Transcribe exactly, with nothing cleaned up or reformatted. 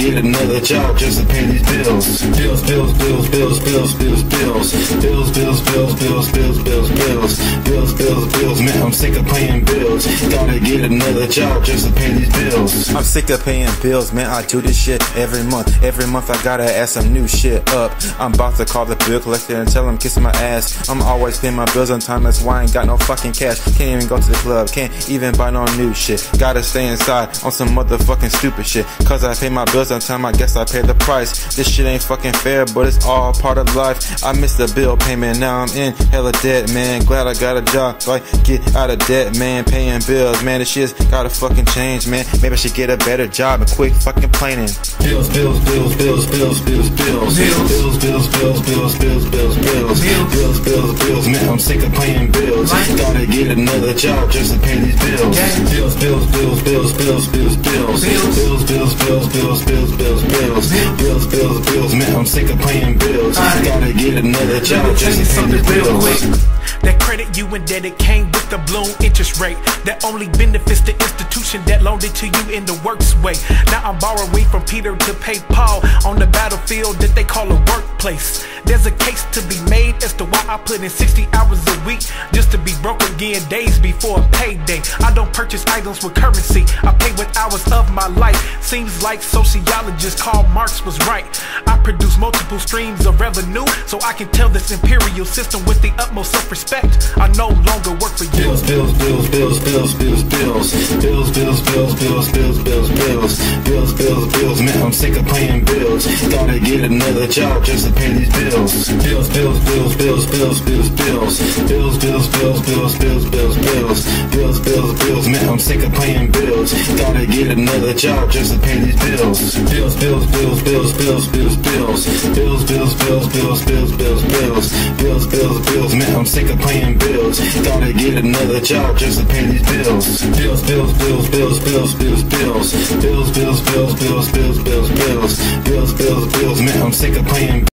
get another job just to pay these bills. Bills, bills, bills, bills, bills, bills, bills, bills, bills, bills, bills, bills, bills, bills, bills, bills, bills. Man, I'm sick of paying bills. Gotta get another job just to pay these bills. I'm sick of paying bills, man. I do this shit every month. Every month I gotta add some new shit up. I'm about to call the bill collector and tell him kiss my ass. I'm always paying my bills on time. That's why I ain't got no fucking cash. Can't even go to the club. Can't even buy no new shit. Gotta stay inside on some motherfucking stupid shit. Cause I pay my bills on time, I guess I pay the price. This shit ain't fucking fair, but it's all part of life. I missed the bill payment, now I'm in hella debt, man. Glad I got a job so I get out of debt, man. Paying bills, man, this shit's gotta fucking change, man. Maybe I should get a better job and quit fucking complaining. Bills, bills, bills, bills, bills, bills, bills, bills, bills, bills, bills, bills, bills, bills, bills, bills, bills, bills, man, I'm sick of paying bills. Gotta get another job just to pay these bills. Bills, bills, bills, bills, bills, bills, bills, bills, bills, bills, bills, bills, bills, bills, bills, bills, bills, man, I'm sick of paying bills. Gotta get another job just to pay these bills. That credit you indebted came with the balloon interest rate that only benefits the institution that loaned it to you in the worst way. Now I'm borrowing from Peter to pay Paul on the battlefield that they call a workplace. There's a case to be made as to why I put in sixty hours a week just to be broke again days before a payday. I don't purchase items with currency, I pay with hours of my life. Seems like sociologist Karl Marx was right. I produce multiple streams of revenue so I can tell this imperial system with the utmost self-respect I no longer work for you. Bills, bills, bills, bills, bills, bills, bills, bills, bills, bills, bills, bills, bills, bills, bills, bills, bills, man, I'm sick of paying bills. Gotta get another job just to pay these bills. Bills, bills, bills, bills, bills, bills, bills, bills, bills, bills, bills, bills, bills, bills, bills, bills, bills, man, I'm sick of paying bills. Gotta get another job just to pay these bills. Bills, bills, bills, bills, bills, bills, bills, bills, bills, bills, bills, bills, bills, bills, bills, bills, bills, man, I'm sick of paying bills. Gotta get another job just to pay these bills. Bills, bills, bills, bills, bills, bills, bills, bills, bills, bills, bills, bills, bills, bills, bills, bills, bills, man, I'm sick of paying